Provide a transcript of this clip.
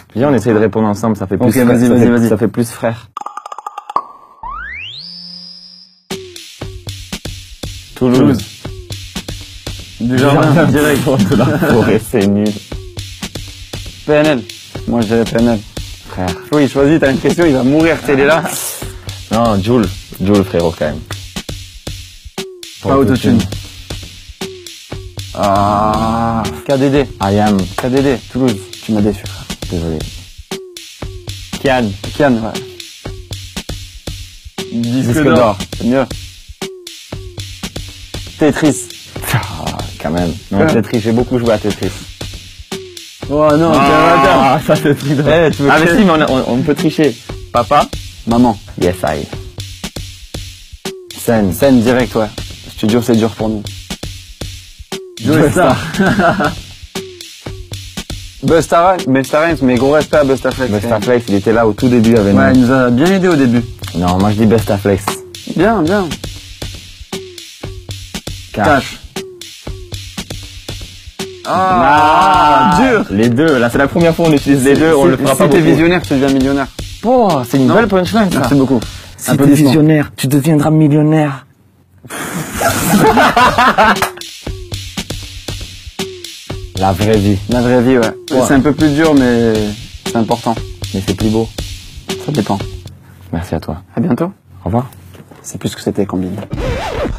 Viens, on essaye de répondre ensemble, ça fait plus Ok, vas-y. Ça fait plus frère. Toulouse. Du jardin, direct. De la forêt, c'est nul. PNL. Moi, je dirais PNL. Frère. Oui, choisis, t'as une question, il va mourir, t'es là. Non, Jules. Jules, frérot, quand même. Pas autotune. Ah. KDD. I am. KDD, Toulouse. Tu m'as déçu, frère. Désolé. Kian. Kian, ouais. Disque d'or. C'est mieux. Tetris. Ah, quand même. Non, Quoi? Tetris, j'ai beaucoup joué à Tetris. Oh non, Ça c'est truc de... Eh, tu veux Ah mais que- si, mais on peut tricher. Papa? Maman. Yes, I. Scène. Scène direct, ouais. Studio, c'est dur pour nous. Joe Star. Busta Rhymes, mais gros respect à Busta Flex. Bestaflex, il était là au tout début avec Ouais, il nous. nous a bien aidé au début. Non, moi je dis Bestaflex. Bien, bien. Cash. Dur. Les deux, là c'est la première fois on utilise les deux, on le fera pas Si t'es beaucoup. visionnaire, tu deviens millionnaire. Oh, c'est une Non. belle punchline ça. Merci beaucoup. Si t'es visionnaire, tu deviendras millionnaire. La vraie vie. La vraie vie, ouais. Ouais. C'est un peu plus dur, mais c'est important. Mais c'est plus beau. Ça dépend. Merci à toi. À bientôt. Au revoir. C'est plus ce que c'était, Combine.